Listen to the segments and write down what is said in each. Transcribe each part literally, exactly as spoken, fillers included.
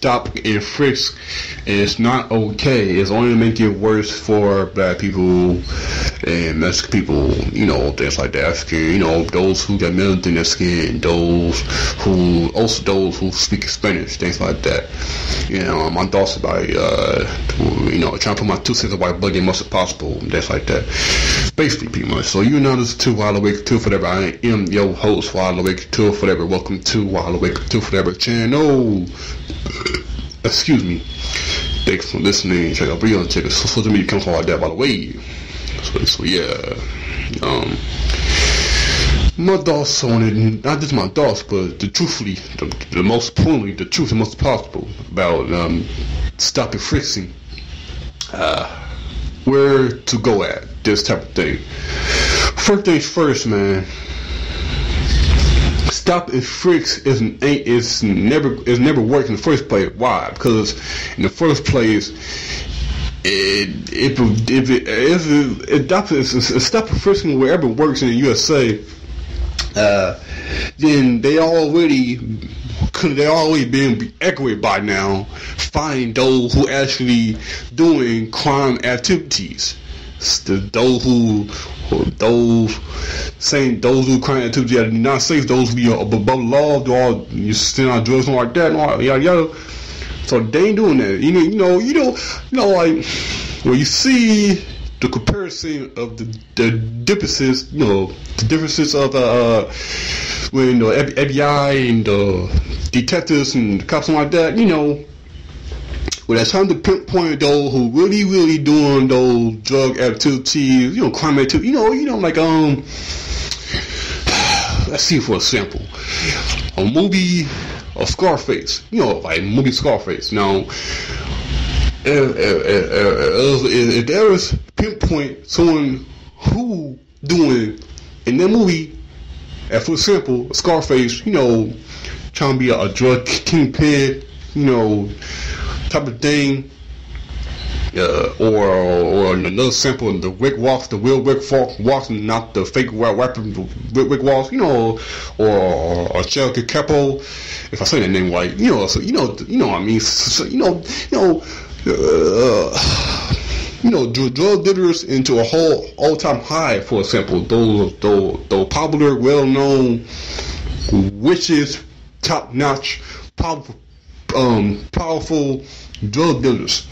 stop and frisk is not okay. It's only to make it worse for black people and Mexican people, you know, things like that. African, you know, those who got melanin in their skin, those who, also those who speak Spanish, things like that. You know, my thoughts about, uh, you know, trying to put my two cents of white blood in most as possible, things like that. Basically, pretty much. So, you know, this is to WideAwakeUntilForever. I am your host, WideAwakeUntilForever. Welcome to WideAwakeUntilForever channel. Excuse me. Thanks for listening. Check out Brion. Check out social media accounts like that, by the way. So, so yeah. Um, my thoughts on it, not just my thoughts, but the truthfully, the, the most importantly, the truth the most possible about um, Stop And Frisking. Uh, where to go at this type of thing. First things first, man. Stop and frisk is ain't is never is never worked in the first place. Why? Because in the first place, it if if it if it, it, it, it stop and frisking wherever it works in the U S A, uh, then they already could they already been accurate by now, finding those who actually doing crime activities. The, those who, those saying those who crime activities in the United States, those who be above the law, do all you still on drugs and like that, and all, yada yada. So they ain't doing that. You know, you know, you know, you know, like when you see the comparison of the the differences, you know, the differences of uh, when the F B I and the detectives and the cops and like that, you know. When it's time to pinpoint those who really, really doing those drug activities, you know, crime activities, you know, you know, like, um, let's see, for example, a movie of Scarface, you know, like movie Scarface. Now, if, if, if, if there is pinpoint someone who doing in that movie, as for example, Scarface, you know, trying to be a, a drug kingpin, you know, type of thing, uh, or or another sample, the Rick walks, the real Rick walks, not the fake rapper Rick walks, you know, or or, or Shelby Capo, if I say that name right, you know, so you know, you know what I mean, so, you know, you know, uh, you know, drug dealers into a whole all time high, for example, those those those popular, well known witches, top notch, powerful, um, powerful drug dealers,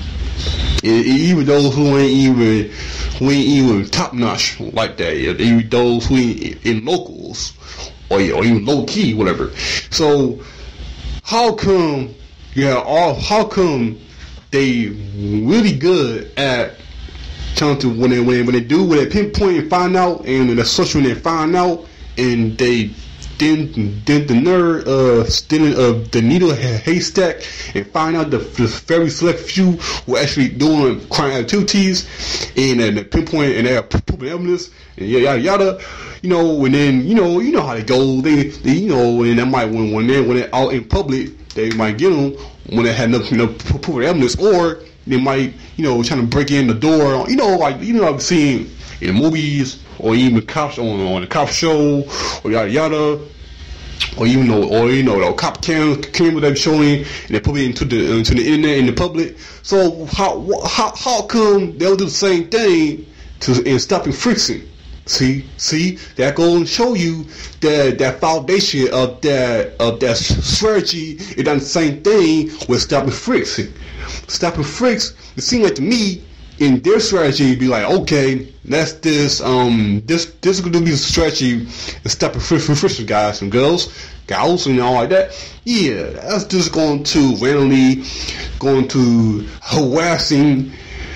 and even those who ain't even who ain't even top notch like that, even those who ain't in locals or, or even low key, whatever. So how come, yeah, all how come they really good at trying to when they when they, when they do when they pinpoint and find out, and in the social when they find out and they Then, then the nerd, uh, stealing of the needle haystack and find out the, the very select few who are actually doing crime activities and uh, the pinpoint and they have proven evidence and yada yada. You know, and then you know, you know how they go. They, they you know, and they might when when they when they're out in public, they might get them when they had nothing to proven evidence, or they might you know trying to break in the door. You know, like you know I've seen in movies. Or even cops on on the cop show, or yada yada, or even though, or you know, the cop cam camera they showing, and they put it into the into the internet in the public. So how how how come they'll do the same thing to in stopping frisking? See, see, that goes and show you that that foundation of that of that strategy is done the same thing with stopping frisking. Stopping frisks, it seems like to me. In their strategy, be like, okay, that's this, um, this, this is going to be the strategy to stop and frisk, frisk guys and girls, gals, and all like that. Yeah, that's just going to randomly, going to harassing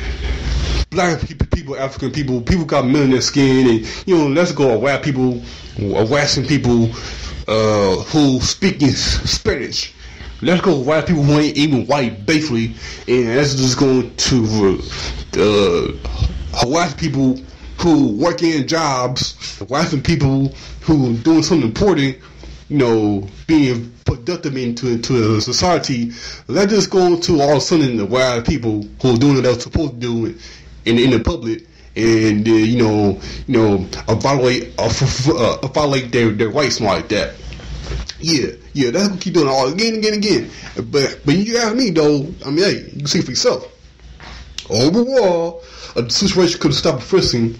black people, people, African people, people got melan in their skin, and, you know, let's go harass people, harassing people, uh, who speak in Spanish. Let's go white people who ain't even white, basically, and that's just going to uh, harass people who work in jobs, harassing people who doing something important, you know, being productive into into a society. That's just going to all of a sudden the white people who are doing what they're supposed to do in in the public, and uh, you know, you know, violate uh, uh, violate their their rights like that. Yeah, yeah, that's what keep doing all again, again, again. But but you ask me though, I mean, hey, you can see for yourself. Overall, a situation could have stopped frisking.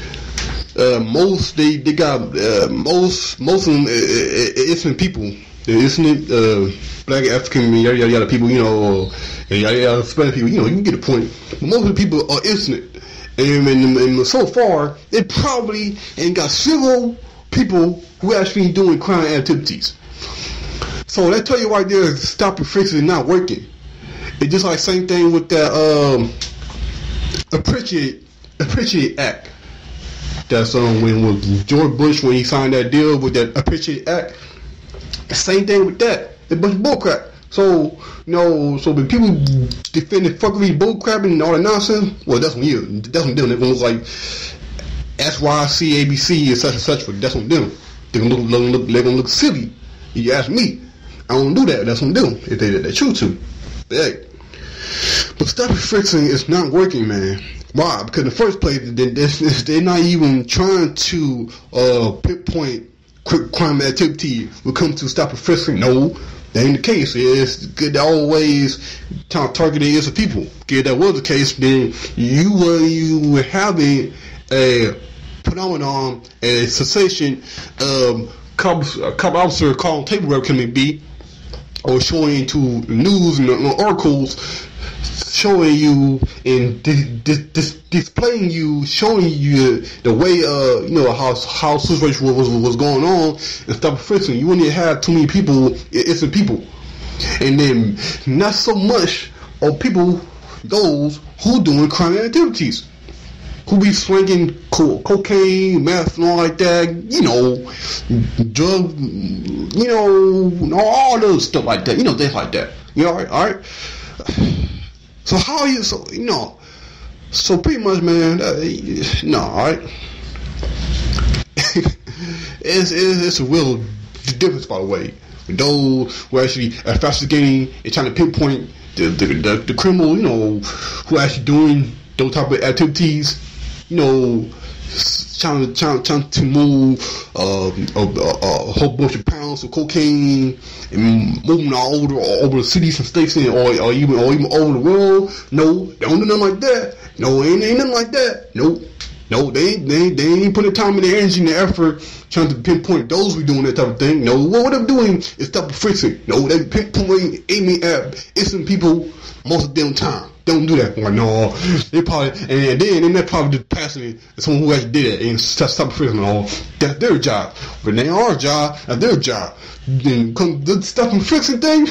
Uh, most they they got uh, most most of them uh, innocent people, the innocent uh, black African yada yada yada people, you know, yada yada Spanish people, you know, you can get the point. But most of the people are innocent, and, and, and so far they probably ain't got several people who actually doing crime activities. So that tell you right there, stop and frisk is not working. It's just like same thing with that um, appreciate appreciate act. That's um when with George Bush when he signed that deal with that Appreciate Act. Same thing with that. It's a bunch of bullcrap. So you know, so when people defend the fuckery, bullcrap, and all that nonsense, well, that's when you that's when them. They're gonna look like S Y C, A B C, and such and such. But that's when them. They're gonna look, look, they're gonna look silly. You ask me, I don't do that. That's what them if they they choose to. But hey, but stop fixing is not working, man. Why? Because in the first place, they're not even trying to uh, pinpoint quick crime activity when it comes to stop and frisking. No, that ain't the case. It's good. They always target the innocent people. If that was the case, then you were you were having a phenomenon, a cessation, um, cop, cop officer calling table wherever can it be, or showing to the news and the articles. Showing you and dis- dis- dis- displaying you, showing you the way uh you know how how situation was was going on and stop frisking. You wouldn't have too many people, innocent people, and then not so much of people those who doing crime activities, who be slinging co- cocaine, meth, and all like that. You know, drug, you know, all those stuff like that. You know, things like that. You know, all right, all right. So how are you, so, you know, so pretty much, man, uh, no, alright? it's, it's, it's a real difference, by the way. Those who are actually investigating and trying to pinpoint the, the, the, the criminal, you know, who are actually doing those type of activities, you know, trying to, trying, trying to move uh, a, a, a whole bunch of pounds of cocaine and moving all over, all over the cities and states and, or, or even or even over the world. No, they don't do nothing like that. No, ain't, ain't nothing like that. Nope. No, they ain't, they, ain't, they ain't putting the time and the energy and the effort trying to pinpoint those who doing that type of thing. No, what they're doing is stop frisking. No, they pinpointing, aiming at innocent people most of the damn time. Don't do that. I'm like, no, they probably, and then and they're probably just passing it to someone who actually did it and stop, stop frisking. Oh, that's their job. But they our job, that's their job. Then come the stop and frisking thing.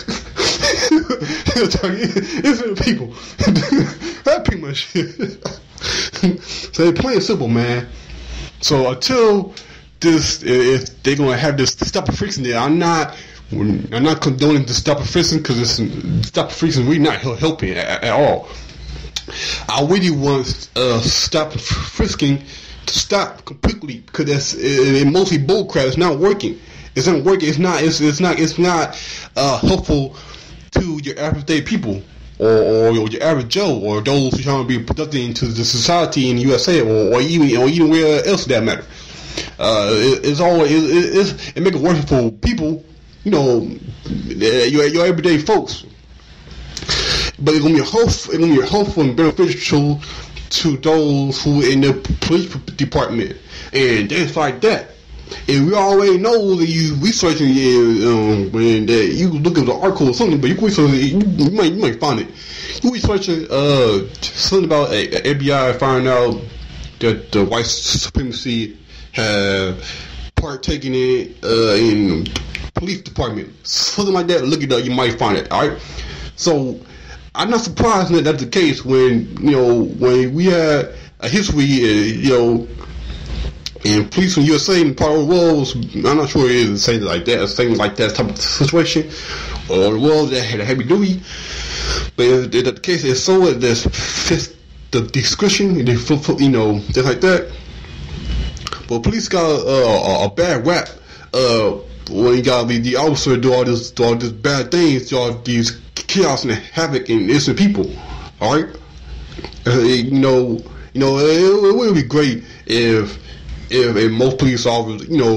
It's people. That pretty much it. So they're plain simple, man. So until this, if they're gonna have this stop and frisking there, I'm not. I'm not condoning the stop and frisking because it's stop and frisking really not helping at, at all. I really want uh, stop and frisking to stop completely because it's it, it mostly bullcrap. It's not working. It's not working. It's not. It's it's not. It's not uh, helpful to your everyday people or, or your average Joe or those who are trying to be productive into the society in the U S A or, or even or even where else for that matter. Uh, it, it's always it, it, it's, it makes it worse for people. You know, your, your everyday folks. But it's gonna be helpful. It's gonna be helpful and beneficial to those who in the police department and things like that. And we already know that you researching it, um, when that you look at the article or something, but you can research it, you, you might you might find it. You researching uh something about a, a F B I finding out that the white supremacy have partaken in uh, in police department, something like that. Look it up, you might find it. All right. So I'm not surprised that that's the case when you know when we had a history, uh, you know, and police in U S A and part of the world. I'm not sure it is the same like that, same like that type of situation, or the world that had a heavy duty. But if that's the case, it's so that there's the discretion, and they, you know, just like that. But police got uh, a, a bad rap. Uh, when you got the, the officer do all this, do all this bad things, do all these chaos and havoc and innocent people. All right, uh, you know, you know, it, it would be great if, if, if most police officers, you know,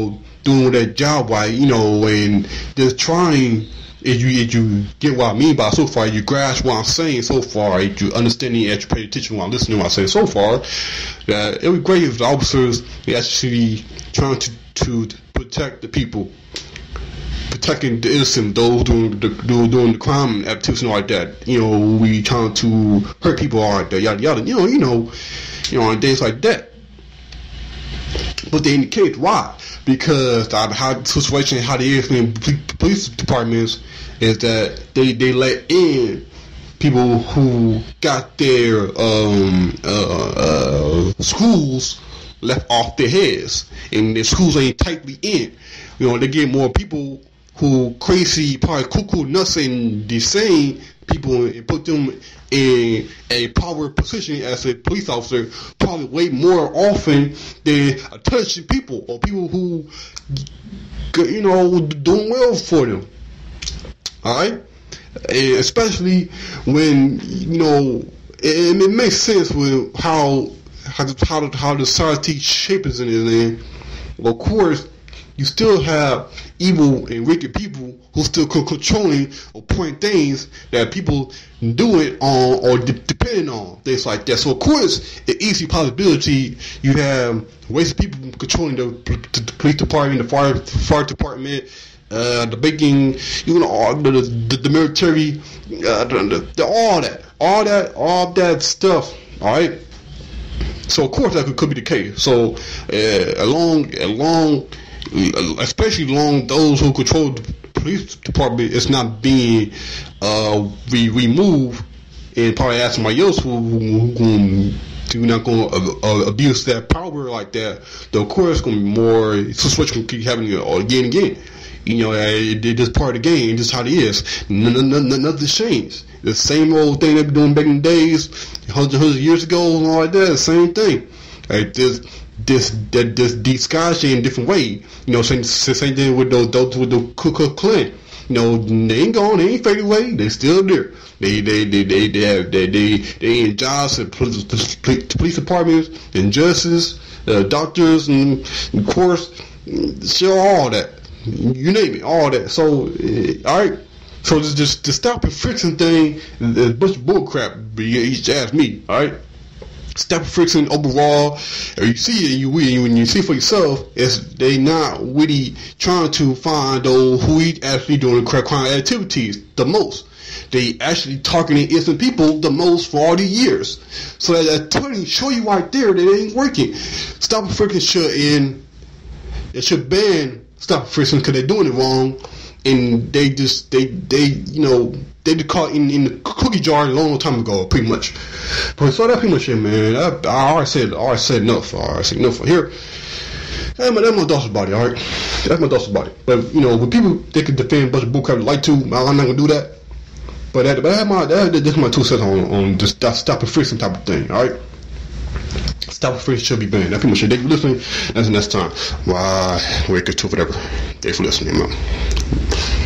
doing their job right, you know, and just trying. If you, if you get what I mean by so far, you grasp what I'm saying so far, if you understand it, if you pay attention to what I'm listening to what I'm saying so far, that it would be great if the officers actually trying to, to protect the people, protecting the innocent, those doing the, doing the crime activities and all like that. You know, we trying to hurt people all like that, yada yada. You know, you know, you know, and things like that. But they indicate why. Because the, how the situation, how they is in police departments is that they, they let in people who got their um, uh, uh, schools left off their heads, and their schools ain't tightly in. You know, they get more people who crazy, probably cuckoo, nuts, and insane people, and put them in a power position as a police officer, probably way more often than touching people or people who, you know, doing well for them. All right, and especially when, you know, it, it makes sense with how how how, how the society shapes in it. And of course, you still have evil and wicked people who still controlling or point things that people do it on or de- depending on, things like that. So of course, an easy possibility you have ways of people controlling the, the police department, the fire fire department, uh, the banking, you know, all the the, the military, uh, the, the, all that, all that, all that stuff. All right. So of course that could, could be the case. So uh, along along. especially along those who control the police department, it's not being uh, re- removed, and probably ask somebody else who, who, who, who not going to uh, uh, abuse that power like that. Though of course, it's going to be more situation going to keep happening again and again. You know, it, it, it's part of the game. This is how it is. None, none, none, nothing's changed. The same old thing they've been doing back in the days, hundreds, hundreds of years ago, and all like that. The same thing. Like this. This that this disguise in a different way, you know. Same same thing with those those with the Ku Klux Klan. You know, they ain't gone, they ain't faded away. They still there. They they they they they have they they, they in jobs at police, police departments and justice, uh, doctors, and of course, sure, all that. You name it, all that. So, uh, all right. So this just the Stop And Frisking thing is a bunch of bullcrap. You just ask me, all right. Stop And Frisking overall, or you see it, you when you see it for yourself, is they not really trying to find those who actually doing crime activities the most. They actually targeting innocent people the most for all these years. So that telling show you right there that it ain't working. Stop And Frisking should end. It should ban Stop And Frisking because they're doing it wrong, and they just they they you know. They just caught in, in the cookie jar a long time ago, pretty much. But so that's pretty much it, man. I, I already said, I already said enough. I already said enough. Here, that's my, that's my daughter's body, all right? That's my daughter's body. But, you know, when people, they can defend a bunch of bullcrap like to, I'm not going to do that. But that, but that's my, that, that's my two cents on, on just that Stop And Frisking type of thing, all right? Stop And Frisking should be banned. That's pretty much it. Thank you for listening. That's the next time. Why, wake up to whatever. Thanks for listening, man.